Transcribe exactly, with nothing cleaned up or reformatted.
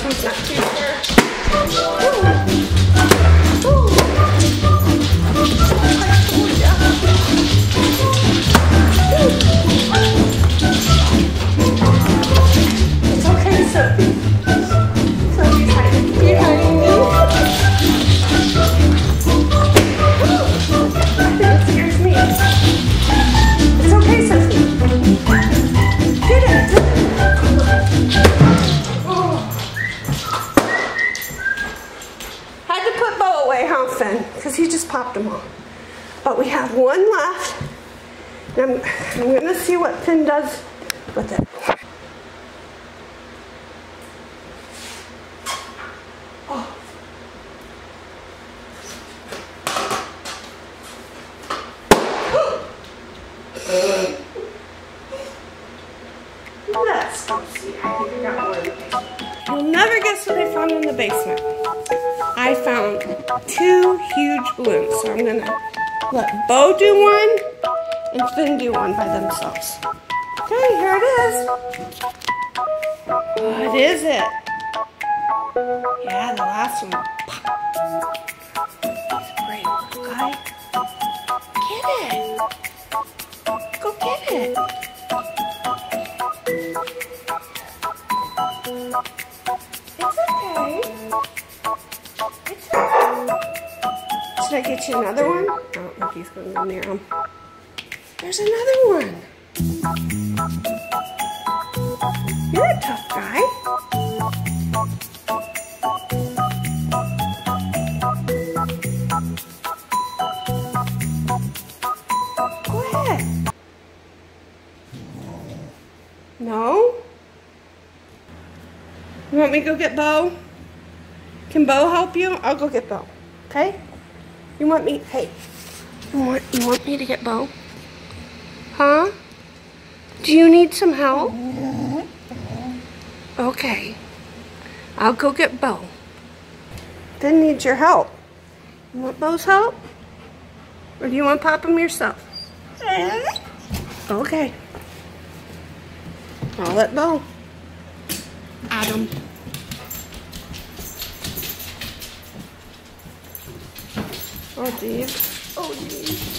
He's not too sure. Ooh. Ooh. It's okay, Sophie. Sophie's hiding behind me. That scares me. It's okay, Sophie. Get it. Oh. Had to put Bo away, huh, Finn? Because he just popped them all. But we have one left. And I'm, I'm going to see what Finn does with it. Oh. Let's go see. I think I got one in the basement. You'll never guess what I found in the basement. I found two huge balloons. So I'm going to let Bo do one and Finn do one by themselves. Okay, here it is. What is it? Yeah, the last one. It's great, okay? Get it. Go get it. It's okay. It's okay. Should I get you another one? I don't think he's going to go near him. There's another one. You're a tough guy. Go ahead. No? You want me to go get Bo? Can Bo help you? I'll go get Bo. Okay? You want me? Hey. You want, you want me to get Bo? Huh? Do you need some help? Okay. I'll go get Bo. Finn needs your help. You want Bo's help? Or do you want to pop him yourself? Okay. I'll let Bo. Adam. Oh, geez. Oh, geez.